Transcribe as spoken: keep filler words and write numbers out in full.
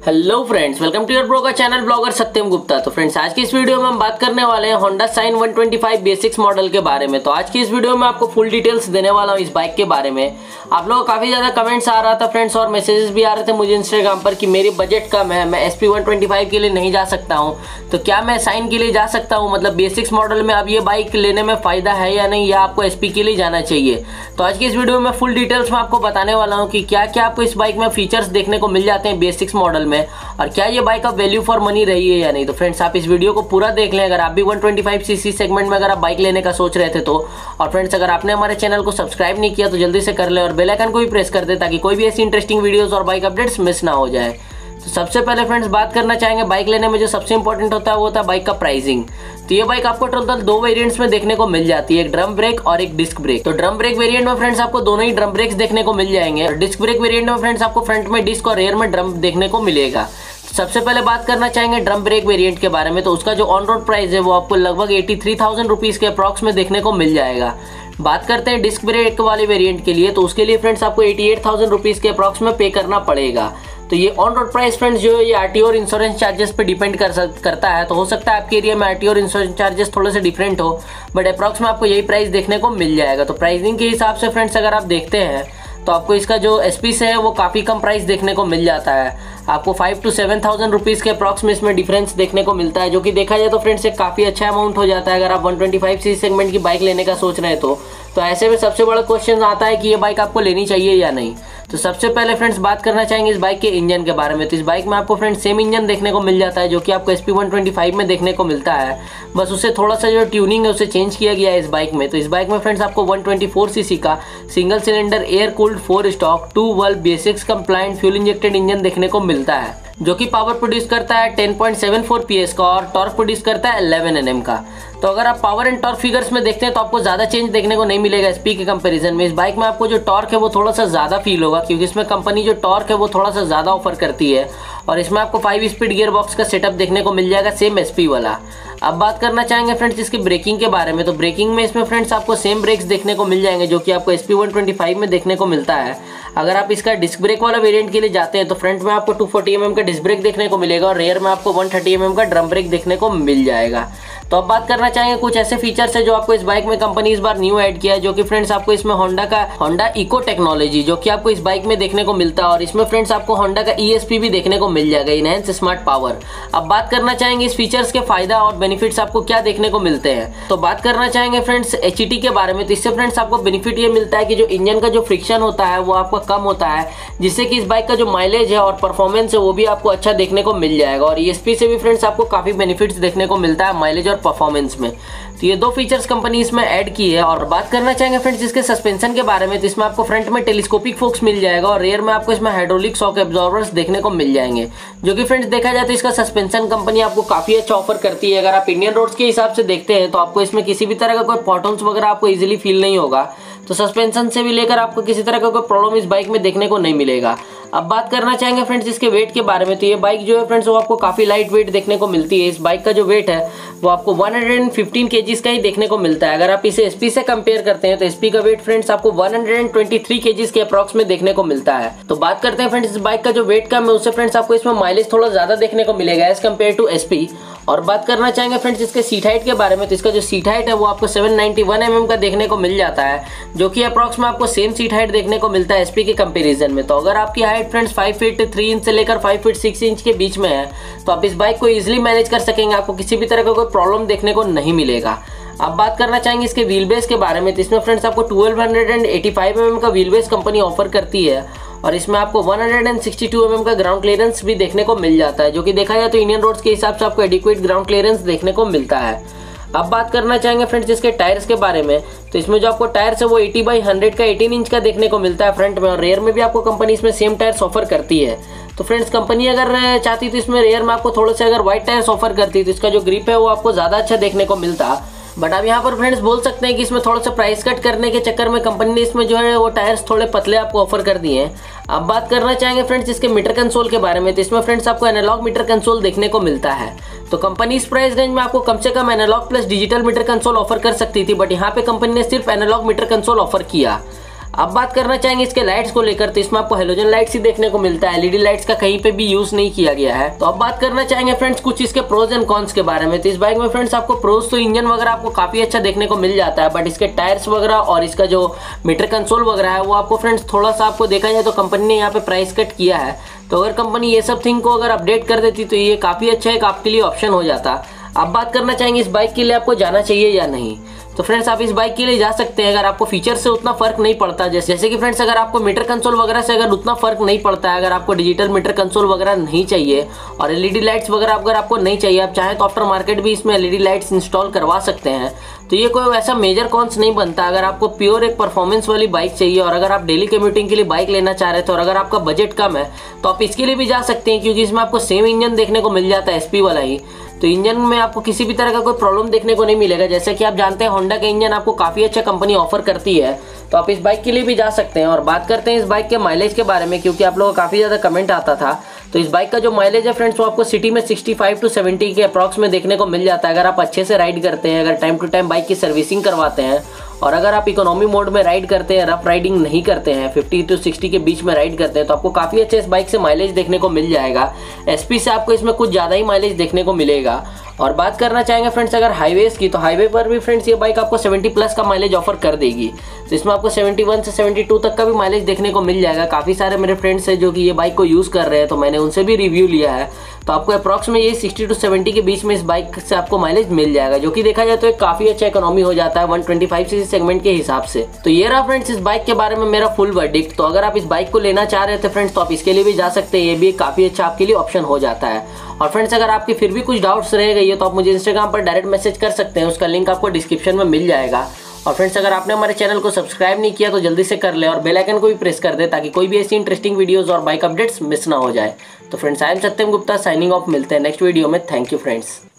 Hello friends, welcome to your blogger channel blogger Satyam Gupta. तो friends, आज की इस वीडियो में हम बात करने वाले हैं Honda Shine one twenty five BS six model के बारे में। तो आज की इस वीडियो में आपको फुल डिटेल्स देने वाला हूं इस बाइक के बारे में। आप लोगों को काफी ज्यादा कमेंट्स आ रहा था फ्रेंड्स, और मैसेजेस भी आ रहे थे मुझे इंस्टाग्राम पर कि मेरी बजट कम है, मैं S P one twenty five के लिए नहीं जा सकता हूँ, तो क्या मैं शाइन के लिए जा सकता हूँ? मतलब बेसिक्स मॉडल में अब ये बाइक लेने में फायदा है या नहीं, या आपको एस पी के लिए जाना चाहिए? तो आज की इस वीडियो में फुल डिटेल्स में आपको बताने वाला हूँ कि क्या क्या आपको इस बाइक में फीचर्स देखने को मिल जाते हैं बेसिक्स मॉडल में, और क्या ये बाइक अब वैल्यू फॉर मनी रही है या नहीं। तो फ्रेंड्स, आप इस वीडियो को पूरा देख लें अगर आप भी one twenty five CC segment में अगर आप बाइक लेने का सोच रहे थे तो। और फ्रेंड्स, अगर आपने हमारे चैनल को सब्सक्राइब नहीं किया तो जल्दी से कर लें और बेल आइकन को भी प्रेस कर दे ताकि कोई भी ऐसी इंटरेस्टिंग वीडियोस और बाइक अपडेट्स मिस ना हो जाए। तो सबसे पहले फ्रेंड्स बात करना चाहेंगे बाइक लेने में जो सबसे इंपॉर्टेंट होता है वो होता है बाइक का प्राइसिंग। तो ये बाइक आपको टोटल दो वेरिएंट्स में देखने को मिल जाती है, एक ड्रम ब्रेक और एक डिस्क ब्रेक। तो ड्रम ब्रेक वेरिएंट में फ्रेंड्स आपको दोनों ही ड्रम ब्रेक्स देखने को मिल जाएंगे, और डिस्क ब्रेक वेरिएंट में फ्रेंड्स आपको फ्रंट में डिस्क और रेयर में ड्रम देखने को मिलेगा। सबसे पहले बात करना चाहेंगे ड्रम ब्रेक वेरिएंट के बारे में। तो उसका जो ऑन रोड प्राइस है वो आपको लगभग एटी थ्री थाउजेंड रुपीज के अप्रॉक्स में देखने को मिल जाएगा। बात करते हैं डिस्क ब्रेक वाले वेरिएंट के लिए, तो उसके लिए फ्रेंड्स आपको एटी एट थाउजेंड रुपीज के अप्रॉक्स में पे करना पड़ेगा। तो ये ऑन रोड प्राइस फ्रेंड्स जो है ये आरटीओ और इंश्योरेंस चार्जेस पे डिपेंड कर सक, करता है। तो हो सकता है आपके एरिया में आरटीओ और इंश्योरेंस चार्जेस थोड़े से डिफरेंट हो, बट अप्रॉक्स में आपको यही प्राइस देखने को मिल जाएगा। तो प्राइसिंग के हिसाब से फ्रेंड्स अगर आप देखते हैं तो आपको इसका जो एसपी से है वो काफ़ी कम प्राइस देखने को मिल जाता है। आपको five two seven thousand rupees के अप्रॉक्स में इसमें डिफरेंस देखने को मिलता है, जो कि देखा जाए तो फ्रेंड्स एक काफ़ी अच्छा अमाउंट हो जाता है अगर आप one twenty five C segment की बाइक लेने का सोच रहे हैं तो। तो ऐसे में सबसे बड़ा क्वेश्चन आता है कि ये बाइक आपको लेनी चाहिए या नहीं। तो सबसे पहले फ्रेंड्स बात करना चाहेंगे इस बाइक के इंजन के बारे में। तो इस बाइक में आपको फ्रेंड्स सेम इंजन देखने को मिल जाता है जो कि आपको S P one twenty five में देखने को मिलता है, बस उससे थोड़ा सा जो ट्यूनिंग है उसे चेंज किया गया है इस बाइक में। तो इस बाइक में फ्रेंड्स आपको वन ट्वेंटी फोर सीसी का single cylinder air cooled four stroke two valve BS six compliant fuel injected engine देखने को मिलता है, जो कि पावर प्रोड्यूस करता है ten point seven four PS का और टॉर्क प्रोड्यूस करता है इलेवन एनएम का। तो अगर आप पावर एंड टॉर्क फिगर्स में देखते हैं तो आपको ज्यादा चेंज देखने को नहीं मिलेगा एसपी के कंपैरिजन में। इस बाइक में आपको जो टॉर्क है वो थोड़ा सा ज्यादा फील होगा, क्योंकि इसमें कंपनी जो टॉर्क है वो थोड़ा सा ज्यादा ऑफर करती है, और इसमें आपको फाइव स्पीड गियर बॉक्स का सेटअप देखने को मिल जाएगा सेम एसपी वाला। अब बात करना चाहेंगे फ्रेंड्स इसकी ब्रेकिंग के बारे में। तो ब्रेकिंग में इसमें फ्रेंड्स आपको सेम ब्रेक्स देखने को मिल जाएंगे जो कि आपको एसपी वन ट्वेंटी फाइव में देखने को मिलता है। अगर आप इसका डिस्क ब्रेक वाला वेरिएंट के लिए जाते हैं तो फ्रंट में आपको टू फोर्टी एम एम का डिस्क ब्रेक देखने को मिलेगा और रेयर में आपको वन थर्टी एम एम का ड्रम ब्रेक देखने को मिल जाएगा। तो अब बात करना चाहेंगे कुछ ऐसे फीचर्स है जो आपको इस बाइक में कंपनी इस बार न्यू ऐड किया है, जो कि फ्रेंड्स आपको इसमें होंडा का होंडा इको टेक्नोलॉजी जो कि आपको इस बाइक में देखने को मिलता है, और इसमें फ्रेंड्स आपको होंडा का ईएसपी भी देखने को मिल जाएगा, इनहैंस स्मार्ट पावर। अब बात करना चाहेंगे इस फीचर्स के फायदा और बेनिफिट्स आपको क्या देखने को मिलते हैं। तो बात करना चाहेंगे फ्रेंड्स एचईटी के बारे में। तो इससे फ्रेंड्स आपको बेनिफिट ये मिलता है कि जो इंजन का जो फ्रिक्शन होता है वो आपका कम होता है, जिससे कि इस बाइक का जो माइलेज है और परफॉर्मेंस है वो भी आपको अच्छा देखने को मिल जाएगा। और ईएसपी से भी फ्रेंड्स आपको काफी बेनिफिट्स देखने को मिलता है माइलेज और परफॉर्मेंस में। तो ये दो फीचर्स कंपनी इसमें ऐड की है। और बात करना चाहेंगे फ्रेंड्स इसके सस्पेंशन के बारे में। तो इसमें आपको फ्रंट में टेलीस्कोपिक फोक्स मिल जाएगा और रेयर में आपको इसमें हाइड्रोलिक शॉक एब्जॉर्बर्स देखने को मिल जाएंगे, जो कि फ्रेंड्स देखा जाए तो इसका सस्पेंशन कंपनी आपको काफी अच्छा ऑफर करती है। अगर आप इंडियन रोड्स के हिसाब से देखते हैं तो आपको इसमें किसी भी तरह का कोई पॉटहोल्स वगैरह आपको इजीली फील नहीं होगा। तो सस्पेंशन से भी लेकर आपको किसी तरह का कोई प्रॉब्लम इस बाइक में देखने को नहीं मिलेगा। अब बात करना चाहेंगे फ्रेंड्स इसके वेट के बारे में। तो ये बाइक जो है फ्रेंड्स वो आपको काफी लाइट वेट देखने को मिलती है। इस बाइक का जो वेट है वो आपको वन हंड्रेड फिफ्टीन केजीज का ही देखने को मिलता है। अगर आप इसे एसपी से कंपेयर करते हैं तो एसपी का वेट फ्रेंड्स आपको one hundred twenty three kgs के अप्रॉक्स में देखने को मिलता है। तो बात करते हैं फ्रेंड्स इस बाइक का जो वेट कम है उससे फ्रेंड्स आपको इसमें माइलेज थोड़ा ज्यादा देखने को मिलेगा एज कम्पेयर टू एसपी। और बात करना चाहेंगे फ्रेंड्स इसके सीट हाइट के बारे में। तो इसका जो सीट हाइट है वो आपको seven ninety one M M का देखने को मिल जाता है, जो कि अप्रॉक्स में आपको सेम सीट हाइट देखने को मिलता है एसपी के कंपैरिजन में। तो अगर आपकी height friends five feet three inch से लेकर फाइव फीट सिक्स इंच के बीच में है तो आप इस बाइक को इजीली मैनेज कर सकेंगे, आपको किसी भी तरह का कोई प्रॉब्लम देखने को नहीं मिलेगा। अब बात करना चाहेंगे इसके व्हील बेस के बारे में। तो इसमें फ्रेंड्स आपको twelve eighty five M M का व्हील बेस कंपनी ऑफर करती है, और इसमें आपको one sixty two M M का ग्राउंड क्लियरेंस भी देखने को मिल जाता है, जो कि देखा जाए तो इंडियन रोड्स के हिसाब से आपको एडिक्वेट ग्राउंड क्लियरेंस देखने को मिलता है। अब बात करना चाहेंगे फ्रेंड्स इसके टायर्स के बारे में। तो इसमें जो आपको टायर्स है वो एटी बाई हंड्रेड का एटीन इंच का देखने को मिलता है फ्रंट में, और रेयर में भी आपको कंपनी इसमें सेम टायर्स ऑफर करती है। तो फ्रेंड्स कंपनी अगर चाहती तो इसमें रेयर में आपको थोड़े से अगर व्हाइट टायर्स ऑफर करती तो इसका जो ग्रिप है वो आपको ज्यादा अच्छा देखने को मिलता। बट आप यहाँ पर फ्रेंड्स बोल सकते हैं कि इसमें थोड़ा सा प्राइस कट करने के चक्कर में कंपनी ने इसमें जो है वो टायर्स थोड़े पतले आपको ऑफर कर दिए हैं। अब बात करना चाहेंगे फ्रेंड्स इसके मीटर कंसोल के बारे में। तो इसमें फ्रेंड्स आपको एनालॉग मीटर कंसोल देखने को मिलता है। तो कंपनी इस प्राइस रेंज में आपको कम से कम analogue plus digital meter console offer कर सकती थी, बट यहाँ पे कंपनी ने सिर्फ एनालॉग मीटर कंसोल ऑफर किया। अब बात करना चाहेंगे इसके लाइट्स को लेकर, तो इसमें आपको हेलोजन लाइट्स ही देखने को मिलता है, एलईडी लाइट्स का कहीं पे भी यूज नहीं किया गया है। तो अब बात करना चाहेंगे फ्रेंड्स कुछ इसके प्रोज एंड कॉन्स के बारे में। तो इस बाइक में फ्रेंड्स आपको प्रोज तो इंजन वगैरह आपको काफी अच्छा देखने को मिल जाता है, बट इसके टायर्स वगैरह और इसका जो मीटर कंसोल वगैरह है वो आपको फ्रेंड्स थोड़ा सा आपको देखा जाए तो कंपनी ने यहाँ पे प्राइस कट किया है। तो अगर कंपनी ये सब थिंग को अगर अपडेट कर देती तो ये काफी अच्छा एक आपके लिए ऑप्शन हो जाता। अब बात करना चाहेंगे इस बाइक के लिए आपको जाना चाहिए या नहीं। तो फ्रेंड्स आप इस बाइक के लिए जा सकते हैं अगर आपको फीचर से उतना फर्क नहीं पड़ता। जैसे जैसे कि फ्रेंड्स अगर आपको मीटर कंसोल वगैरह से अगर उतना फर्क नहीं पड़ता है, अगर आपको डिजिटल मीटर कंसोल वगैरह नहीं चाहिए और एलईडी लाइट्स वगैरह अगर आपको नहीं चाहिए, आप चाहें तो आफ्टर मार्केट भी इसमें एलईडी लाइट्स इंस्टॉल करवा सकते हैं। तो ये कोई वैसा मेजर कॉन्स नहीं बनता। अगर आपको प्योर एक परफॉर्मेंस वाली बाइक चाहिए और अगर आप डेली कम्यूटिंग के लिए बाइक लेना चाह रहे थे और अगर आपका बजट कम है तो आप इसके लिए भी जा सकते हैं, क्योंकि इसमें आपको सेम इंजन देखने को मिल जाता है, एसपी वाला ही। तो इंजन में आपको किसी भी तरह का कोई प्रॉब्लम देखने को नहीं मिलेगा। जैसे कि आप जानते हैं होंडा का इंजन आपको काफ़ी अच्छा कंपनी ऑफर करती है, तो आप इस बाइक के लिए भी जा सकते हैं। और बात करते हैं इस बाइक के माइलेज के बारे में, क्योंकि आप लोगों का काफ़ी ज़्यादा कमेंट आता था। तो इस बाइक का जो माइलेज है फ्रेंड्स वो आपको सिटी में सिक्सटी फाइव टू सेवेंटी के अप्रॉक्स में देखने को मिल जाता है, अगर आप अच्छे से राइड करते हैं, अगर टाइम टू टाइम बाइक की सर्विसिंग करवाते हैं और अगर आप इकोनॉमी मोड में राइड करते हैं, रफ राइडिंग नहीं करते हैं, फिफ्टी टू सिक्सटी के बीच में राइड करते हैं, तो आपको काफ़ी अच्छे इस बाइक से माइलेज देखने को मिल जाएगा। एसपी से आपको इसमें कुछ ज़्यादा ही माइलेज देखने को मिलेगा। और बात करना चाहेंगे फ्रेंड्स अगर हाईवेज की, तो हाईवे पर भी फ्रेंड्स ये बाइक आपको सेवेंटी प्लस का माइलेज ऑफर कर देगी। तो इसमें आपको सेवेंटी वन से सेवेंटी टू तक का भी माइलेज देखने को मिल जाएगा। काफ़ी सारे मेरे फ्रेंड्स हैं जो कि ये बाइक को यूज़ कर रहे हैं, तो मैंने उनसे भी रिव्यू लिया है। तो आपको अप्रॉक्स में ये सिक्सटी टू सेवेंटी के बीच में इस बाइक से आपको माइलेज मिल जाएगा, जो कि देखा जाए तो एक काफ़ी अच्छा इकोनॉमी हो जाता है one twenty five CC segment के हिसाब से। तो ये रहा फ्रेंड्स इस बाइक के बारे में मेरा फुल वर्डिक्ट। तो अगर आप इस बाइक को लेना चाह रहे थे फ्रेंड्स तो आप इसके लिए भी जा सकते हैं, ये भी काफ़ी अच्छा आपके लिए ऑप्शन हो जाता है। और फ्रेंड्स अगर आपके फिर भी कुछ डाउट्स रह गई है तो आप मुझे इंस्टाग्राम पर डायरेक्ट मैसेज कर सकते हैं, उसका लिंक आपको डिस्क्रिप्शन में मिल जाएगा। और फ्रेंड्स अगर आपने हमारे चैनल को सब्सक्राइब नहीं किया तो जल्दी से कर ले और बेल आइकन को भी प्रेस कर दे, ताकि कोई भी ऐसी इंटरेस्टिंग वीडियोस और बाइक अपडेट्स मिस ना हो जाए। तो friends I am Satyam Gupta signing off, मिलते हैं नेक्स्ट वीडियो में। Thank you friends.